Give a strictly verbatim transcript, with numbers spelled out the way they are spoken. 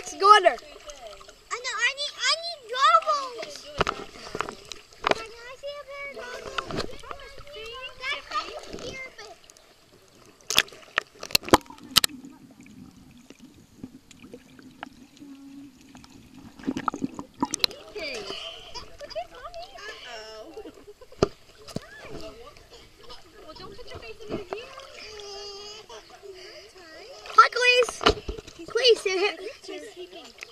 Max, go under. I know. I need. I need goggles. Can I see a pair of goggles? That's up here, but. Hi, Cleese. Cleese, sit here.